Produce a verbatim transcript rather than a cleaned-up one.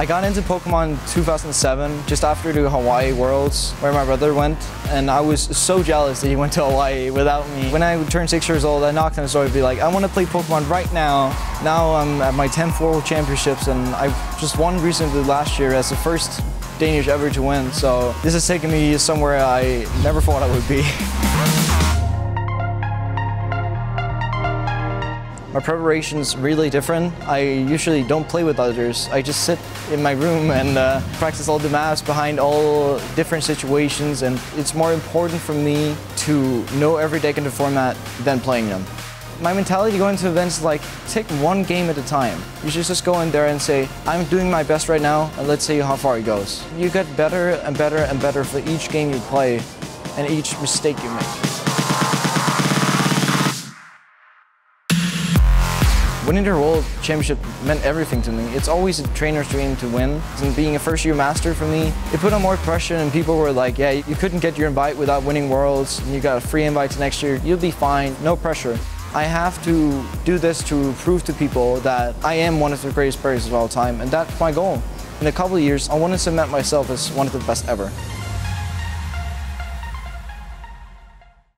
I got into Pokemon two thousand seven, just after the Hawaii Worlds, where my brother went, and I was so jealous that he went to Hawaii without me. When I turned six years old, I knocked on his door to be like, I want to play Pokemon right now. Now I'm at my tenth World Championships, and I just won recently last year as the first Danish ever to win, so this has taken me somewhere I never thought I would be. My preparation's really different. I usually don't play with others. I just sit in my room and uh, practice all the maths behind all different situations, and it's more important for me to know every deck in the format than playing them. My mentality going to events is like, take one game at a time. You should just go in there and say, I'm doing my best right now, and let's see how far it goes. You get better and better and better for each game you play and each mistake you make. Winning the World Championship meant everything to me. It's always a trainer's dream to win. And being a first-year master for me, it put on more pressure, and people were like, yeah, you couldn't get your invite without winning Worlds, and you got a free invite to next year. You'll be fine, no pressure. I have to do this to prove to people that I am one of the greatest players of all time, and that's my goal. In a couple of years, I want to cement myself as one of the best ever.